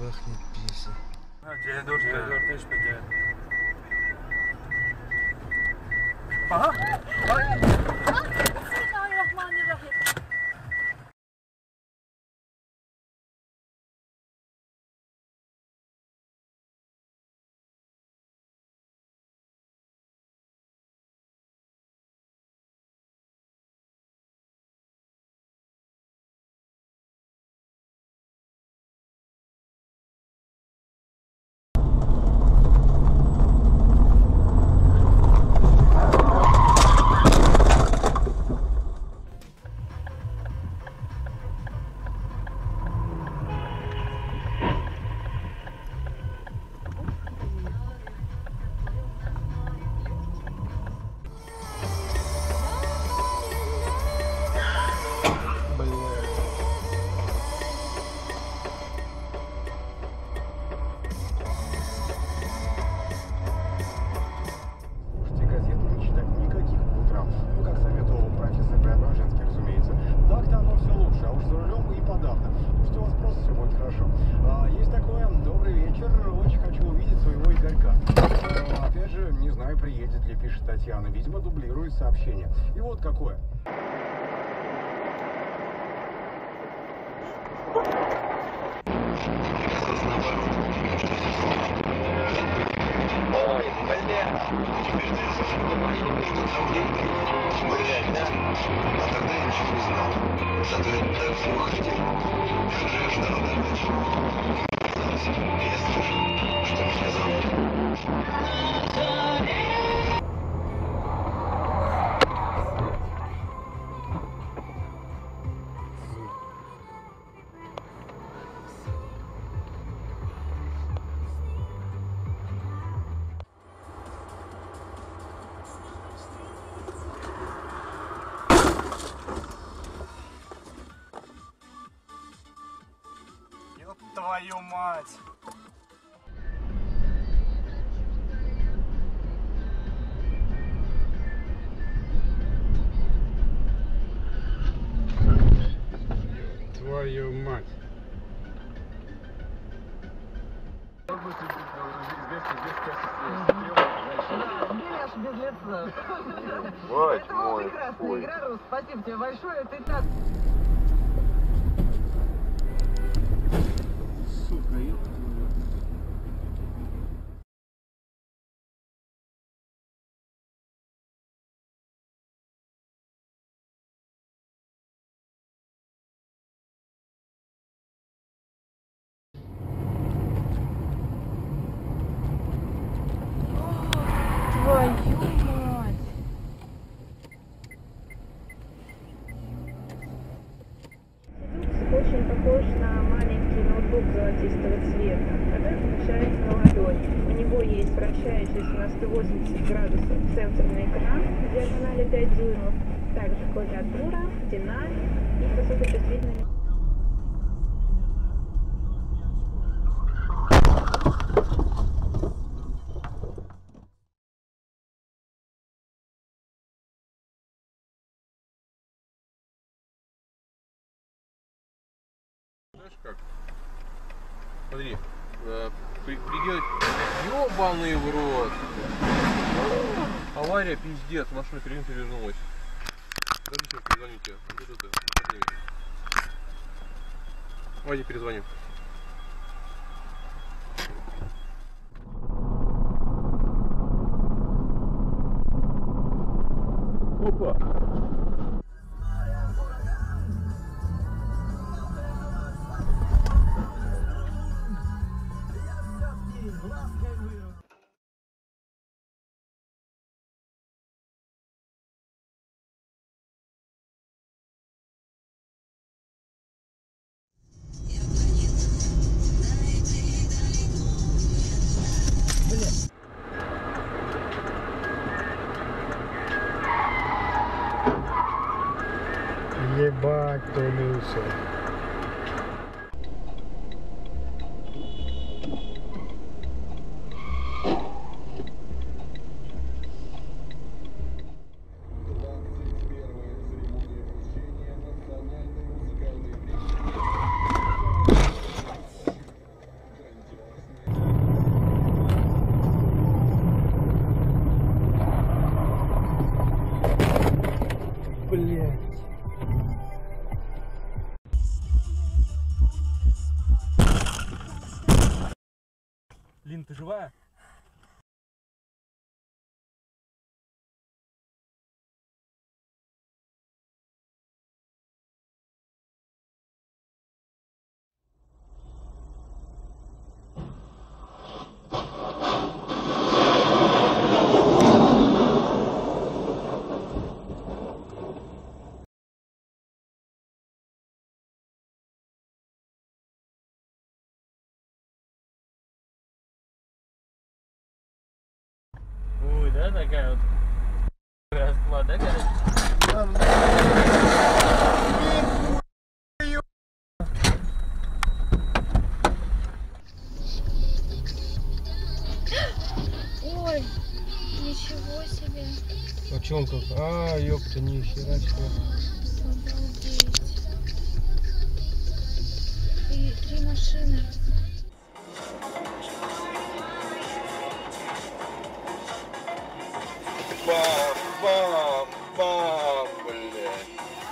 пахнет песня. Видимо, дублирует сообщение. И вот какое. Ой, бля. Блядь, да? А тогда я ничего не знал. Зато я так всего хотел. Я уже ждал, да, дальше. Я слышу, что меня зовут. Твою мать! Твою мать! Вот мой. Прекрасная игра, Рус. Спасибо тебе большое. Ты так... Сука, ёпта. Твою мать! Очень похож на маленький ноутбук золотистого цвета, который помещается на ладони. У него есть вращающийся на 180 градусов сенсорный экран в диагонали 5 дюймов, также клавиатура, динамик и высокочувствительный. Знаешь как? Смотри, приделать. Ёбаный в рот! Авария, пиздец, машина перевернулась. Подожди, сейчас перезвоните. Давайте перезвоним. Опа! Ебать, тулился. Блядь. Лин, ты живая? Ой, да, такая вот расклад, да, короче? Ой, ничего себе. А чё он как? А, ёпта, ни хера себе. Обалдеть. И 3 машины. Бам-бам-бам, блядь.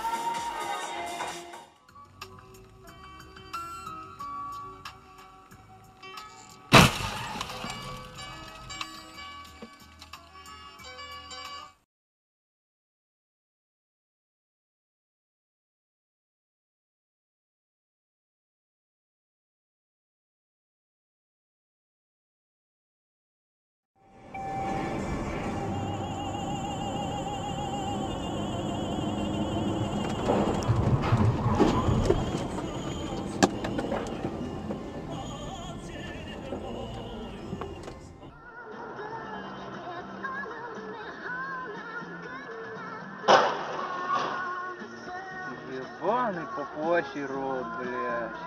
Ебаный попуасий рот, блядь.